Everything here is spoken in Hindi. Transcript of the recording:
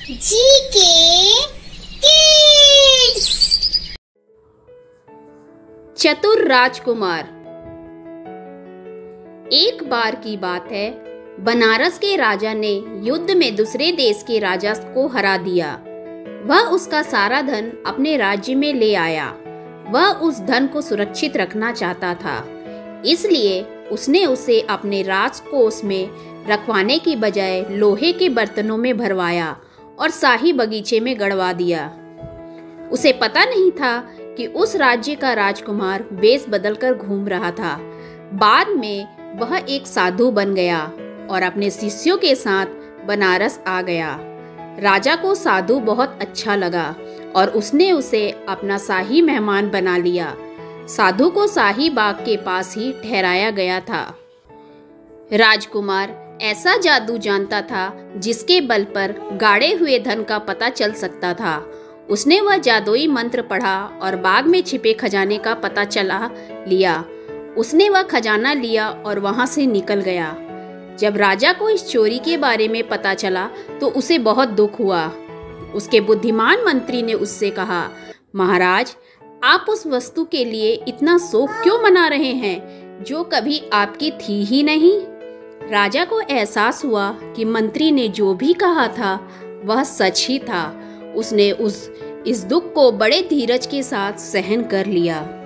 GK kids. चतुर राजकुमार। एक बार की बात है, बनारस के राजा ने युद्ध में दूसरे देश के राजा को हरा दिया। वह उसका सारा धन अपने राज्य में ले आया। वह उस धन को सुरक्षित रखना चाहता था, इसलिए उसने उसे अपने राजकोष में रखवाने की बजाय लोहे के बर्तनों में भरवाया और शाही बगीचे में गड़वा दिया। उसे पता नहीं था कि उस राज्य का राजकुमार वेश बदलकर घूम रहा था। बाद में वह एक साधु बन गया और अपने शिष्यों के साथ बनारस आ गया। राजा को साधु बहुत अच्छा लगा और उसने उसे अपना शाही मेहमान बना लिया। साधु को शाही बाग के पास ही ठहराया गया था। राजकुमार ऐसा जादू जानता था जिसके बल पर गाड़े हुए धन का पता चल सकता था। उसने वह जादुई मंत्र पढ़ा और बाग में छिपे खजाने का पता चला लिया। उसने वह खजाना लिया और वहां से निकल गया। जब राजा को इस चोरी के बारे में पता चला तो उसे बहुत दुख हुआ। उसके बुद्धिमान मंत्री ने उससे कहा, महाराज, आप उस वस्तु के लिए इतना शोक क्यों मना रहे हैं जो कभी आपकी थी ही नहीं। राजा को एहसास हुआ कि मंत्री ने जो भी कहा था वह सच ही था। उसने इस दुख को बड़े धीरज के साथ सहन कर लिया।